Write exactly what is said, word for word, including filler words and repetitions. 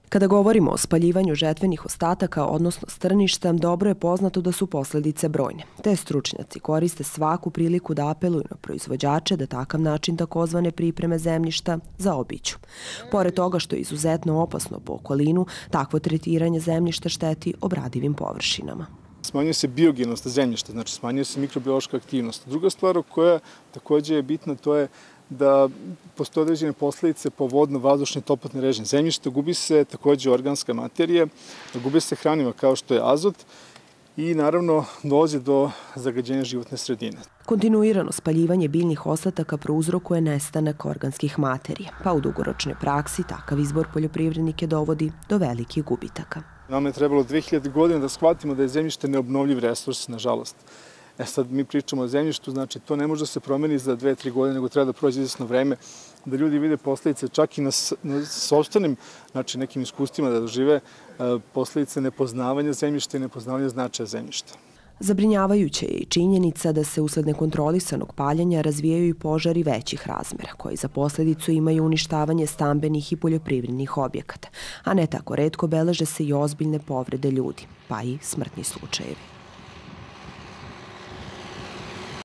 Kada govorimo o spaljivanju žetvenih ostataka, odnosno strništa, dobro je poznato da su posledice brojne. Te stručnjaci koriste svaku priliku da apeluju na proizvođače da takav način takozvane pripreme zemljišta zaobiđu. Pored toga što je izuzetno opasno po okolinu, takvo tretiranje zemljišta šteti obradivim površinama. Smanjuje se biogenost zemljišta, znači smanjuje se mikrobiološka aktivnost. Druga stvar koja takođe je bitna, to je da postoje određene posledice po vodno-vazdušni toplotni režim zemljišta, gubi se takođe organska materija, gubi se hranima kao što je azot i naravno dolazi do zagađenja životne sredine. Kontinuirano spaljivanje biljnih ostataka prouzrokuje nestanak organskih materija, pa u dugoročnoj praksi takav izbor poljoprivrednike dovodi do velikih gubitaka. Nama je trebalo dve hiljade godina da shvatimo da je zemljište neobnovljiv resurs, nažalost. E sad mi pričamo o zemljištu, znači to ne može da se promeni za dve, tri godine, nego treba da prođe izvesno vreme, da ljudi vide posledice čak i na, na sopstvenim, znači nekim iskustvima da dožive posledice nepoznavanja zemljišta i nepoznavanja značaja zemljišta. Zabrinjavajuća je i činjenica da se usled nekontrolisanog paljenja razvijaju i požari većih razmera, koji za posledicu imaju uništavanje stambenih i poljoprivrednih objekata, a ne tako retko beleže se i ozbiljne povrede ljudi, pa i smrtni slučajevi.